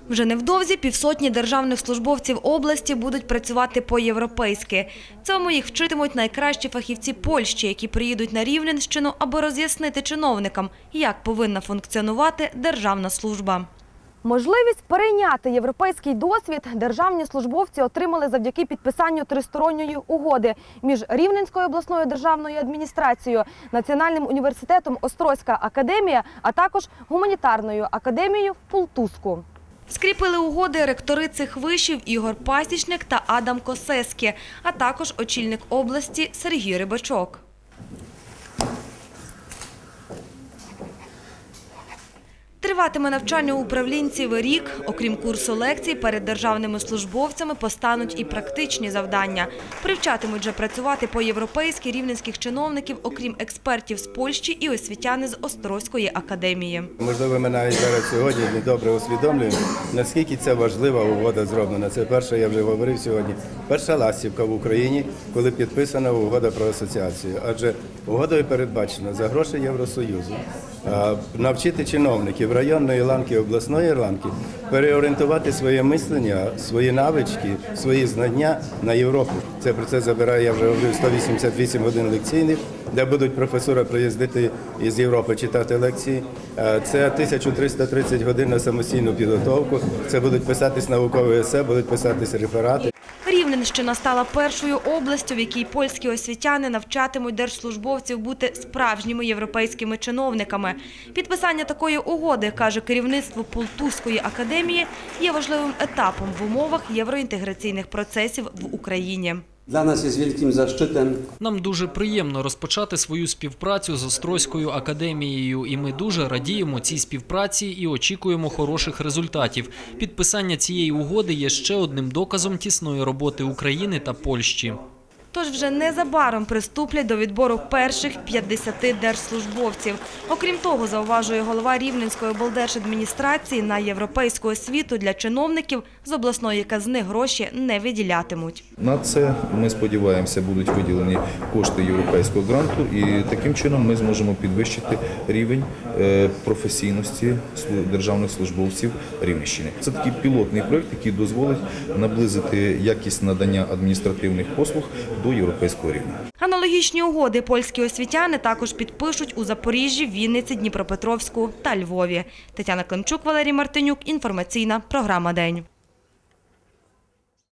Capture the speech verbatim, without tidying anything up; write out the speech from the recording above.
Вже невдовзі півсотні державних службовців області будуть працювати по-європейськи. Цьому їх вчитимуть найкращі фахівці Польщі, які приїдуть на Рівненщину, аби роз'яснити чиновникам, як повинна функціонувати державна служба. Можливість перейняти європейський досвід державні службовці отримали завдяки підписанню тристоронньої угоди між Рівненською обласною державною адміністрацією, Національним університетом Острозька академія, а також гуманітарною академією в Пултуску. Скріпили угоди ректори цих вишів Ігор Пасічник та Адам Косеські, а також очільник області Сергій Рибачок. Триватиме навчання управлінців рік. Окрім курсу лекцій, перед державними службовцями постануть і практичні завдання. Привчатимуть же працювати по-європейськи рівненських чиновників, окрім експертів з Польщі і освітяни з Острозької академії. Можливо, ми навіть зараз сьогодні недобре усвідомлюємо, наскільки ця важлива угода зроблена. Це перше, я вже говорив сьогодні, перша ластівка в Україні, коли підписана угода про асоціацію. Адже угодою передбачено за гроші Євросоюзу навчити чиновників районної ланки, обласної ланки переорієнтувати своє мислення, свої навички, свої знання на Європу. Це про це забирає, я вже говорив, сто вісімдесят вісім годин лекційних, де будуть професори приїздити із Європи читати лекції. Це тисяча триста тридцять годин на самостійну підготовку, це будуть писатись наукові есе, будуть писатись реферати. Рівненщина стала першою областю, в якій польські освітяни навчатимуть держслужбовців бути справжніми європейськими чиновниками. Підписання такої угоди, каже керівництво Пултузької академії, є важливим етапом в умовах євроінтеграційних процесів в Україні. Для нас є великим зашчитом. Нам дуже приємно розпочати свою співпрацю з Острозькою академією, і ми дуже радіємо цій співпраці і очікуємо хороших результатів. Підписання цієї угоди є ще одним доказом тісної роботи України та Польщі. Тож вже незабаром приступлять до відбору перших п'ятдесяти держслужбовців. Окрім того, зауважує голова Рівненської облдержадміністрації, на європейську освіту для чиновників з обласної казни гроші не виділятимуть. На це, ми сподіваємося, будуть виділені кошти європейського гранту, і таким чином ми зможемо підвищити рівень професійності державних службовців Рівненщини. Це такий пілотний проєкт, який дозволить наблизити якість надання адміністративних послуг до європейського рівня. Аналогічні угоди польські освітяни також підпишуть у Запоріжжі, Вінниці, Дніпропетровську та Львові. Тетяна Климчук, Валерій Мартинюк. Інформаційна програма «День».